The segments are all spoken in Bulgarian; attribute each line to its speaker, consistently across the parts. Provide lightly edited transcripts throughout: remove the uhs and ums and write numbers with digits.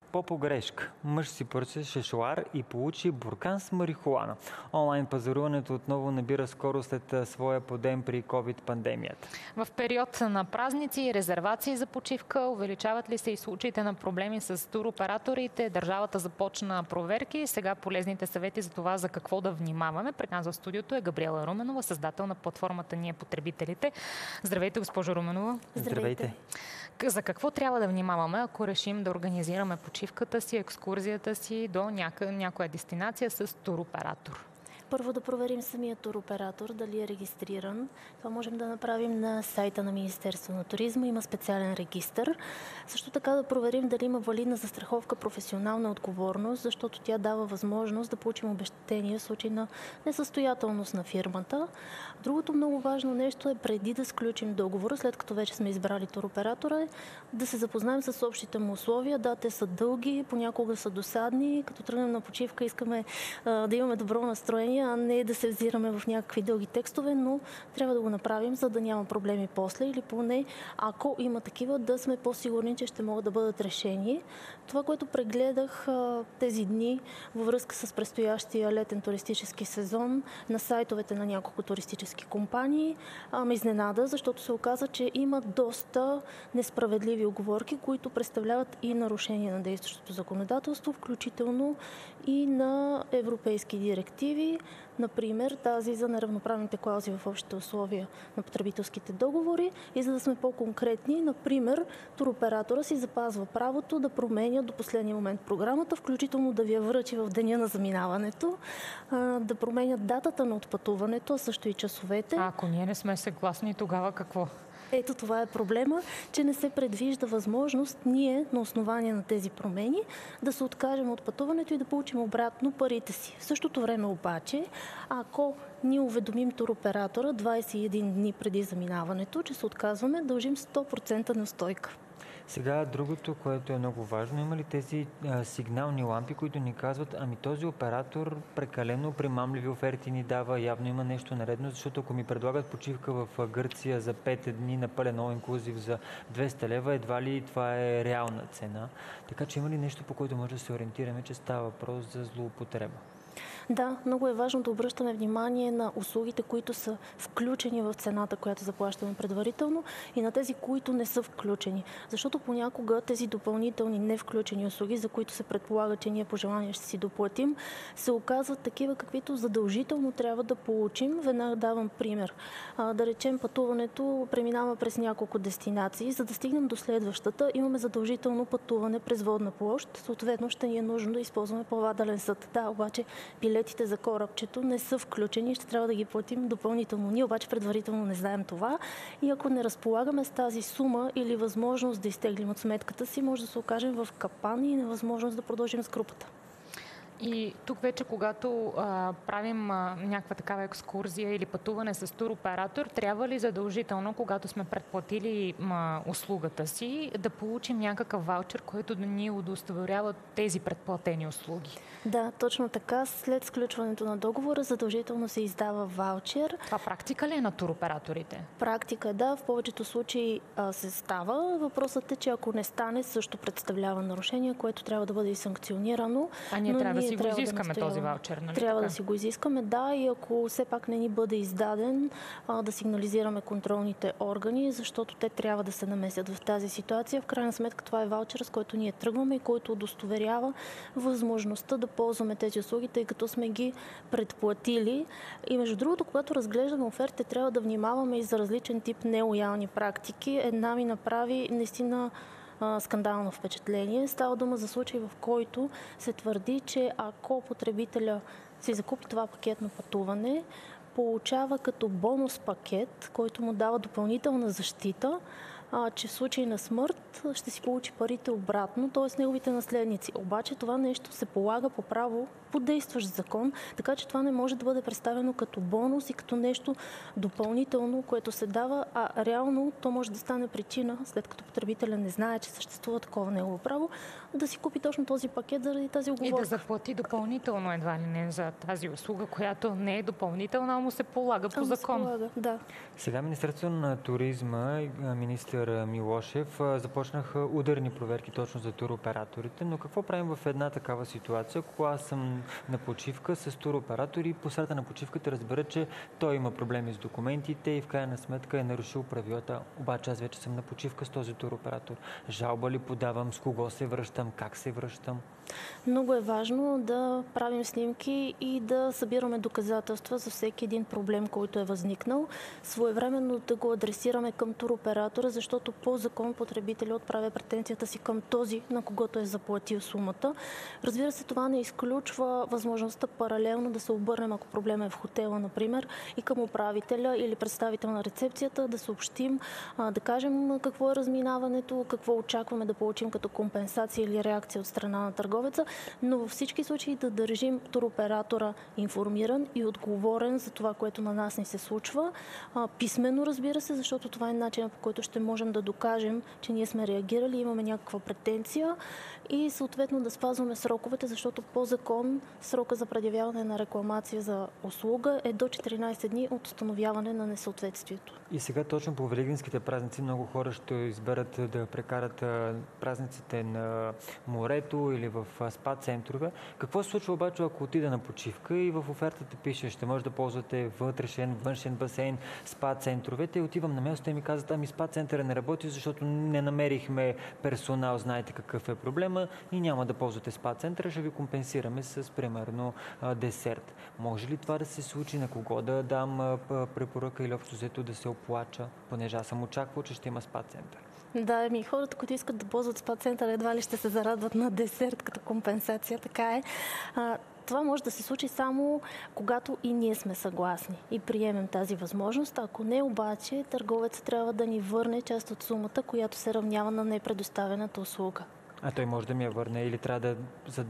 Speaker 1: По погрешка. Мъж си поръча шешоар и получи буркан с марихуана. Онлайн пазаруването отново набира скоро след своя подем при COVID-пандемията.
Speaker 2: В период на празници и резервации за почивка увеличават ли се и случаите на проблеми с туроператорите? Държавата започна проверки. Сега полезните съвети за това за какво да внимаваме. Пред нас в студиото е Габриела Руменова, създател на платформата Ние потребителите. Здравейте, госпожо Руменова.
Speaker 1: Здравейте.
Speaker 2: За какво трябва да внимаваме, ако решим да организираме почивката си, екскурзията си до някоя дестинация с туроператор?
Speaker 3: Първо да проверим самия туроператор, дали е регистриран. Това можем да направим на сайта на Министерство на туризма. Има специален регистър. Също така да проверим дали има валидна застраховка професионална отговорност, защото тя дава възможност да получим обезщетение в случай на несъстоятелност на фирмата. Другото много важно нещо е преди да сключим договора, след като вече сме избрали туроператора, да се запознаем с общите му условия. Да, те са дълги, понякога са досадни. Като тръгнем на почивка, искаме да имаме добро настроение, а не да се взираме в някакви дълги текстове, но трябва да го направим, за да няма проблеми после или поне, ако има такива, да сме по-сигурни, че ще могат да бъдат решени. Това, което прегледах тези дни във връзка с предстоящия летен туристически сезон на сайтовете на няколко туристически компании, ме изненада, защото се оказа, че има доста несправедливи уговорки, които представляват и нарушение на действащото законодателство, включително и на европейски директиви. Например, тази за неравноправните клаузи в общите условия на потребителските договори. И за да сме по-конкретни, например, туроператора си запазва правото да променя до последния момент програмата, включително да ви я връчи в деня на заминаването, да променя датата на отпътуването, а също и часовете.
Speaker 2: А ако ние не сме съгласни, тогава какво?
Speaker 3: Ето това е проблема, че не се предвижда възможност ние на основание на тези промени да се откажем от пътуването и да получим обратно парите си. В същото време обаче, ако ние уведомим туроператора 21 дни преди заминаването, че се отказваме, дължим 100% неустойка.
Speaker 1: Сега другото, което е много важно, има ли тези сигнални лампи, които ни казват, ами този оператор прекалено примамливи оферти ни дава, явно има нещо наредно, защото ако ми предлагат почивка в Гърция за 5 дни на пълен all-inclusive за 200 лева, едва ли това е реална цена. Така че има ли нещо, по което може да се ориентираме, че става въпрос за злоупотреба?
Speaker 3: Да, много е важно да обръщаме внимание на услугите, които са включени в цената, която заплащаме предварително, и на тези, които не са включени. Защото понякога тези допълнителни невключени услуги, за които се предполага, че ние по желание ще си доплатим, се оказват такива, каквито задължително трябва да получим. Веднага давам пример. Да речем, пътуването преминава през няколко дестинации. За да стигнем до следващата, имаме задължително пътуване през водна площ. Съответно, ще ни е нужно да използваме плавателен съд. Да, обаче билетите за корабчето не са включени, ще трябва да ги платим допълнително. Ние обаче предварително не знаем това и ако не разполагаме с тази сума или възможност да изтеглим от сметката си, може да се окажем в капан и невъзможност да продължим с групата.
Speaker 2: И тук вече, когато правим някаква такава екскурзия или пътуване с туроператор, трябва ли задължително, когато сме предплатили услугата си, да получим някакъв ваучер, който да ни удостоверява тези предплатени услуги?
Speaker 3: Да, точно така. След сключването на договора задължително се издава ваучер.
Speaker 2: Това практика ли е на туроператорите?
Speaker 3: Практика, да. В повечето случаи се става. Въпросът е, че ако не стане, също представлява нарушение, което трябва да бъде и санкционирано.
Speaker 2: А ние трябва да си го изискаме този ваучер, нали?
Speaker 3: Трябва да си го изискаме, да, и ако все пак не ни бъде издаден, да сигнализираме контролните органи, защото те трябва да се намесят в тази ситуация. В крайна сметка това е ваучер, с който ние тръгваме и който удостоверява възможността да ползваме тези услуги, тъй като сме ги предплатили. И между другото, когато разглеждаме офертите, трябва да внимаваме и за различен тип нелоялни практики. Една ми направи наистина скандално впечатление. Става дума за случай, в който се твърди, че ако потребителя си закупи това пакетно пътуване, получава като бонус пакет, който му дава допълнителна защита, че в случай на смърт ще си получи парите обратно, т.е. неговите наследници. Обаче това нещо се полага по право, по действащ закон, така че това не може да бъде представено като бонус и като нещо допълнително, което се дава, а реално то може да стане причина, след като потребителя не знае, че съществува такова негово право, да си купи точно този пакет заради тази уговорка.
Speaker 2: И да заплати допълнително едва ли не за тази услуга, която не е допълнителна, а му се полага по закон.
Speaker 3: Да.
Speaker 1: Сега Министерството на туризма и министър министър Милошев започнаха ударни проверки точно за туроператорите, но какво правим в една такава ситуация, ако аз съм на почивка с туроператор и по средата на почивката разбера, че той има проблеми с документите и в крайна сметка е нарушил правилата, обаче аз вече съм на почивка с този туроператор. Жалба ли подавам, с кого се връщам, как се връщам?
Speaker 3: Много е важно да правим снимки и да събираме доказателства за всеки един проблем, който е възникнал. Своевременно да го адресираме към туроператора, защото по закон потребителят отправя претенцията си към този, на когото е заплатил сумата. Разбира се, това не изключва възможността паралелно да се обърнем, ако проблема е в хотела, например, и към управителя или представител на рецепцията, да съобщим, да кажем какво е разминаването, какво очакваме да получим като компенсация или реакция от страна на търговеца, но във всички случаи да държим туроператора информиран и отговорен за това, което на нас ни се случва. Писменно, разбира се, защото това е начинът, по който ще можем да докажем, че ние сме реагирали, имаме някаква претенция и съответно да спазваме сроковете, защото по закон срока за предявяване на рекламация за услуга е до 14 дни от установяване на несъответствието.
Speaker 1: И сега точно по великденските празници много хора ще изберат да прекарат празниците на морето или в спа центрове. Какво се случва обаче, ако отида на почивка и в офертата пише, ще може да ползвате вътрешен, външен басейн, спа центровете и отивам на място и ми казват, ами спа центъра не работи, защото не намерихме персонал, знаете какъв е проблема и няма да ползвате спа центъра, ще ви компенсираме с примерно десерт. Може ли това да се случи, на кого да дам препоръка или общо взето да се оплача, понеже аз съм очаквал, че ще има спа център?
Speaker 3: Да, хората, които искат да ползват спа център, едва ли ще се зарадват на десерт като компенсация, така е. Това може да се случи само когато и ние сме съгласни и приемем тази възможност. Ако не, обаче, търговецът трябва да ни върне част от сумата, която се равнява на непредоставената услуга.
Speaker 1: А той може да ми я върне или трябва да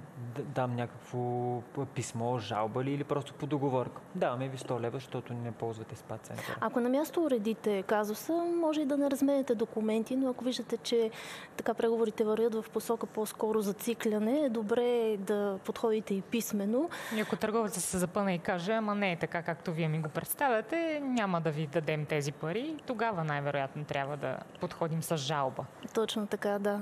Speaker 1: дам някакво писмо, жалба ли, или просто по договорка? Даваме ви 100 лева, защото не ползвате спа центъра.
Speaker 3: Ако на място уредите казуса, може и да не разменете документи, но ако виждате, че така преговорите вървят в посока по-скоро зацикляне, е добре да подходите и писменно.
Speaker 2: И ако търговецът се запъне и каже, ама не е така, както вие ми го представяте, няма да ви дадем тези пари, тогава най-вероятно трябва да подходим с жалба.
Speaker 3: Точно така, да.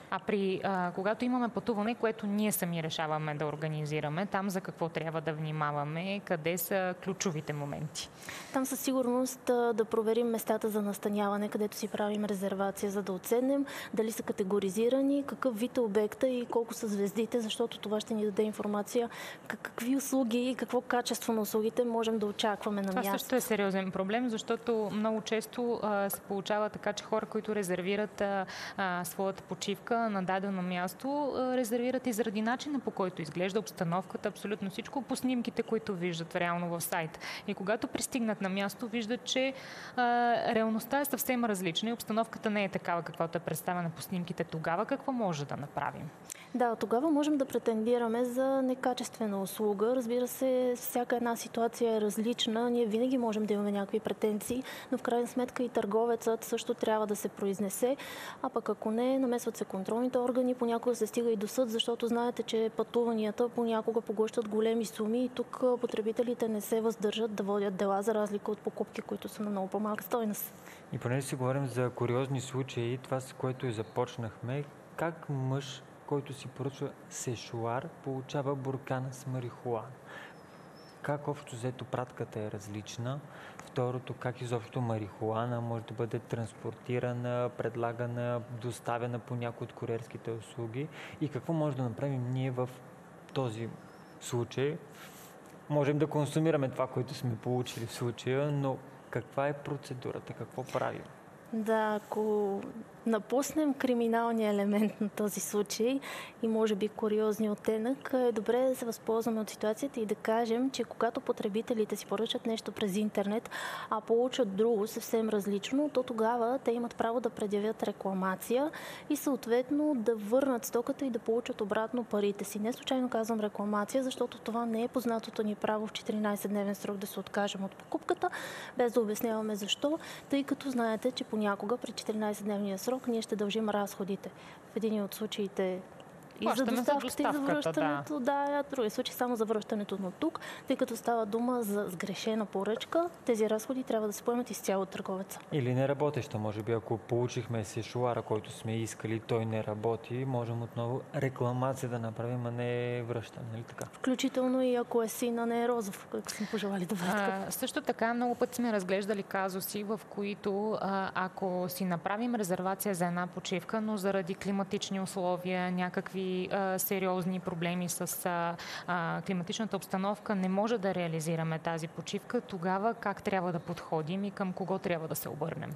Speaker 2: А когато имаме пътуване, което ние сами решаваме да организираме, там за какво трябва да внимаваме, къде са ключовите моменти?
Speaker 3: Там със сигурност да проверим местата за настаняване, където си правим резервация, за да оценим дали са категоризирани, какъв вид е обекта и колко са звездите, защото това ще ни даде информация какви услуги и какво качество на услугите можем да очакваме на място.
Speaker 2: Това също е сериозен проблем, защото много често се получава така, че хора, които резервират своята почивка на дадено място, резервират и заради начина, по който изглежда обстановката, абсолютно всичко по снимките, които виждат реално в сайта. И когато пристигнат на място, виждат, че реалността е съвсем различна и обстановката не е такава, каквато е представена по снимките. Тогава какво може да направим?
Speaker 3: Да, тогава можем да претендираме за некачествена услуга. Разбира се, всяка една ситуация е различна. Ние винаги можем да имаме някакви претенции, но в крайна сметка и търговецът също трябва да се произнесе. А пък ако не, намесват се контролните органи, понякога се стига и до съд, защото знаете, че пътуванията понякога поглъщат големи суми и тук потребителите не се въздържат да водят дела, за разлика от покупки, които са на много по-малка стойност.
Speaker 1: И понеже си говорим за куриозни случаи, това с което и започнахме, как мъж, който си поръчва сешуар, получава буркана с марихуана? Как общо взето пратката е различна? Второто, как изобщо марихуана може да бъде транспортирана, предлагана, доставена по някои от куриерските услуги? И какво може да направим ние в този случай? Можем да консумираме това, което сме получили в случая, но каква е процедурата? Какво правим?
Speaker 3: Да, ако напуснем криминалния елемент на този случай и може би куриозния оттенък, е добре да се възползваме от ситуацията и да кажем, че когато потребителите си поръчат нещо през интернет, а получат друго съвсем различно, то тогава те имат право да предявят рекламация и съответно да върнат стоката и да получат обратно парите си. Не случайно казвам рекламация, защото това не е познатото ни право в 14-дневен срок да се откажем от покупката, без да обясняваме защо, тъй като знаете, че понякога при 14-дневния срок ние ще дължим разходите. В един от случаите И за доставката, и за връщането.
Speaker 2: Да,
Speaker 3: в други случаи само за връщането на тук, тъй като става дума за сгрешена поръчка, тези разходи трябва да се поемат изцяло от търговеца.
Speaker 1: Или не работеща, може би, ако получихме сешуара, който сме искали, той не работи, можем отново рекламация да направим, а не връщане, нали така?
Speaker 3: Включително и ако е сина, не е розов, как сме пожелали да бъдат.
Speaker 2: Също така, много пъти сме разглеждали казуси, в които ако си направим резервация за една почивка, но заради климатични условия, някакви сериозни проблеми с климатичната обстановка, не може да реализираме тази почивка, тогава как трябва да подходим и към кого трябва да се обърнем?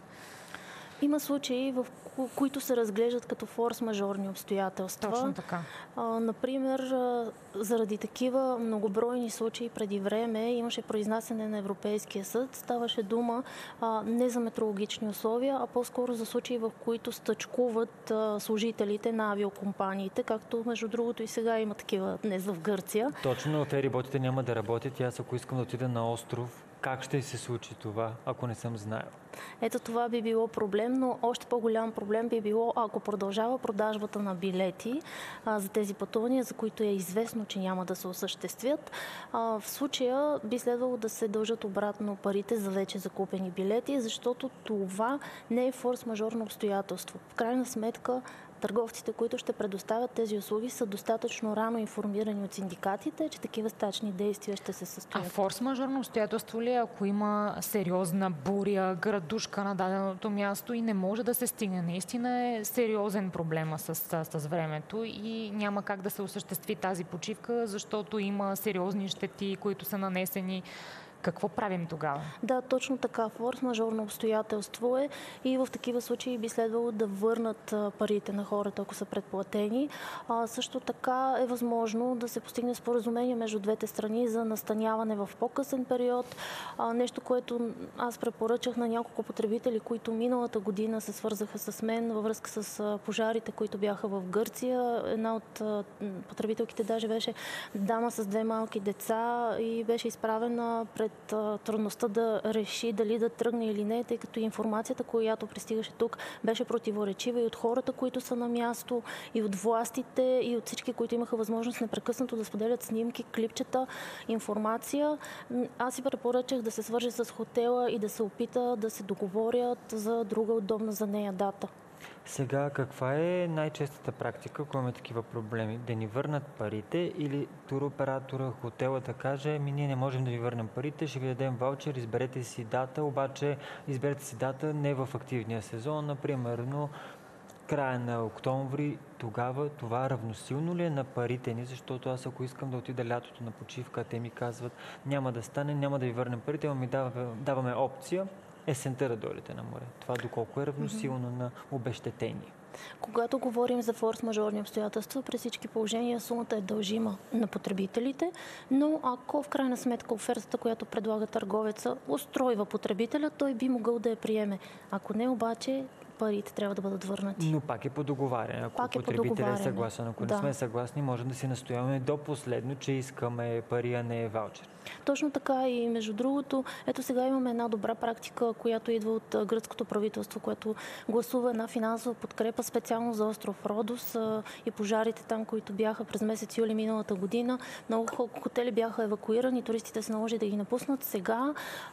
Speaker 3: Има случаи, в които се разглеждат като форс-мажорни обстоятелства.
Speaker 2: Точно така.
Speaker 3: Например, заради такива многобройни случаи преди време имаше произнасяне на Европейския съд. Ставаше дума не за метеорологични условия, а по-скоро за случаи, в които стъчкуват служителите на авиокомпаниите, както между другото и сега има такива днес в Гърция.
Speaker 1: Точно, фериботите няма да работят и аз ако искам да отида на остров, как ще се случи това, ако не съм знаел?
Speaker 3: Ето това би било проблем, но още по-голям проблем би било, ако продължава продажбата на билети за тези пътувания, за които е известно, че няма да се осъществят. В случая би следвало да се дължат обратно парите за вече закупени билети, защото това не е форс-мажорно обстоятелство. В крайна сметка, търговците, които ще предоставят тези услуги, са достатъчно рано информирани от синдикатите, че такива стачни действия ще се състоят.
Speaker 2: А форс-мажорно обстоятелство ли, ако има сериозна буря, градушка на даденото място и не може да се стигне? Наистина е сериозен проблема с времето и няма как да се осъществи тази почивка, защото има сериозни щети, които са нанесени. Какво правим тогава?
Speaker 3: Да, точно така. Форс-мажорно обстоятелство е и в такива случаи би следвало да върнат парите на хората, ако са предплатени. Също така е възможно да се постигне споразумение между двете страни за настаняване в по-късен период. Нещо, което аз препоръчах на няколко потребители, които миналата година се свързаха с мен във връзка с пожарите, които бяха в Гърция. Една от потребителките даже беше дама с 2 малки деца и беше изправена пред трудността да реши дали да тръгне или не, тъй като информацията, която пристигаше тук, беше противоречива и от хората, които са на място, и от властите, и от всички, които имаха възможност непрекъснато да споделят снимки, клипчета, информация. Аз си препоръчах да се свърже с хотела и да се опита да се договорят за друга удобна за нея дата.
Speaker 1: Сега, каква е най-честата практика, ако имаме такива проблеми? Да ни върнат парите или туроператора, хотела да каже, ние не можем да ви върнем парите, ще ви дадем ваучер, изберете си дата, обаче изберете си дата не в активния сезон, например, но края на октомври, тогава това равносилно ли е на парите ни, защото аз ако искам да отида лятото на почивка, те ми казват, няма да стане, няма да ви върнем парите, но ми даваме опция есента да дойдете на море. Това доколко е равносилно на обезщетение?
Speaker 3: Когато говорим за форс-мажорни обстоятелства, при всички положения сумата е дължима на потребителите, но ако в крайна сметка офертата, която предлага търговеца, устройва потребителя, той би могъл да я приеме. Ако не, обаче, парите трябва да бъдат върнати.
Speaker 1: Но пак е по договаряне. Ако потребителят е съгласен, ако не сме съгласни, можем да си настояваме до последно, че искаме пари, а не ваучер.
Speaker 3: Точно така и между другото, ето сега имаме една добра практика, която идва от гръцкото правителство, което гласува една финансова подкрепа специално за остров Родос и пожарите там, които бяха през месец юли миналата година. Много хотели бяха евакуирани, туристите се наложи да ги напуснат. Сега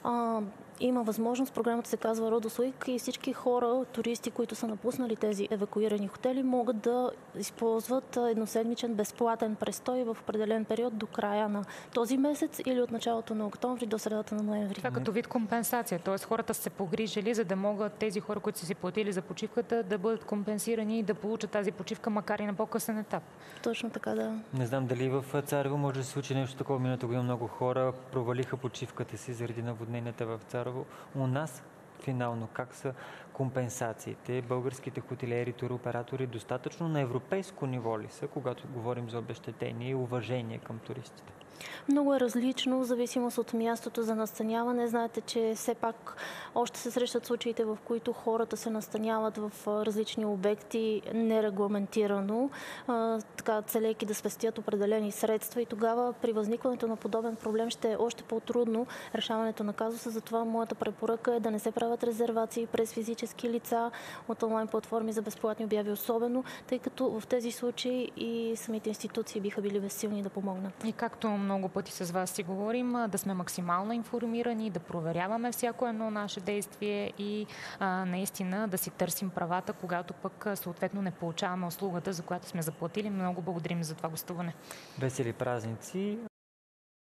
Speaker 3: има възможност, програмата се казва Родос Уик и всички хора, туристи, които са напуснали тези евакуирани хотели, могат да използват едноседмичен безплатен престой в определен период до края на този месец или от началото на октомври до средата на ноември.
Speaker 2: Това като вид компенсация, т.е. хората са се погрижили, за да могат тези хора, които са си платили за почивката, да бъдат компенсирани и да получат тази почивка, макар и на по-късен етап.
Speaker 3: Точно така, да.
Speaker 1: Не знам дали в Царево може да се случи нещо такова. Миналата година много хора провалиха почивката си заради наводненията в Царево. У нас финално как са компенсациите? Българските хотелиери, туроператори достатъчно на европейско ниво ли са, когато говорим за обезщетение и уважение към туристите?
Speaker 3: Много е различно, в зависимост от мястото за настаняване. Знаете, че все пак още се срещат случаите, в които хората се настаняват в различни обекти нерегламентирано, така целейки да спестят определени средства и тогава при възникването на подобен проблем ще е още по-трудно решаването на казуса. Затова моята препоръка е да не се правят резервации през физически юридически лица, от онлайн платформи за безплатни обяви особено, тъй като в тези случаи и самите институции биха били безсилни да помогнат.
Speaker 2: И както много пъти с вас си говорим, да сме максимално информирани, да проверяваме всяко едно наше действие и наистина да си търсим правата, когато пък съответно не получаваме услугата, за която сме заплатили. Много благодарим за това гостуване.
Speaker 1: Весели празници!